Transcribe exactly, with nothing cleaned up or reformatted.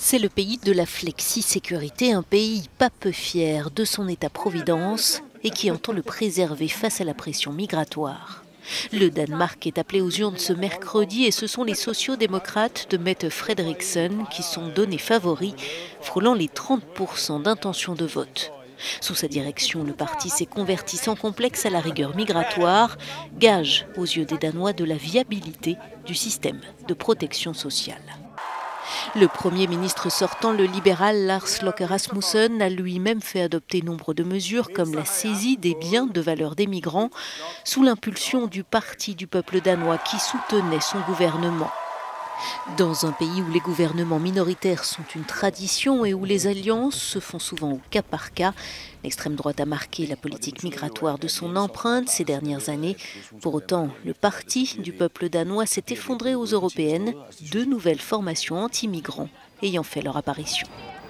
C'est le pays de la flexi-sécurité, un pays pas peu fier de son État-providence et qui entend le préserver face à la pression migratoire. Le Danemark est appelé aux urnes ce mercredi et ce sont les sociodémocrates de Mette Frederiksen qui sont donnés favoris, frôlant les trente pour cent d'intention de vote. Sous sa direction, le parti s'est converti sans complexe à la rigueur migratoire, gage aux yeux des Danois de la viabilité du système de protection sociale. Le Premier ministre sortant, le libéral Lars Løkke Rasmussen, a lui-même fait adopter nombre de mesures comme la saisie des biens de valeur des migrants sous l'impulsion du Parti du peuple danois qui soutenait son gouvernement. Dans un pays où les gouvernements minoritaires sont une tradition et où les alliances se font souvent au cas par cas, l'extrême droite a marqué la politique migratoire de son empreinte ces dernières années. Pour autant, le parti du peuple danois s'est effondré aux européennes, deux nouvelles formations anti-migrants ayant fait leur apparition.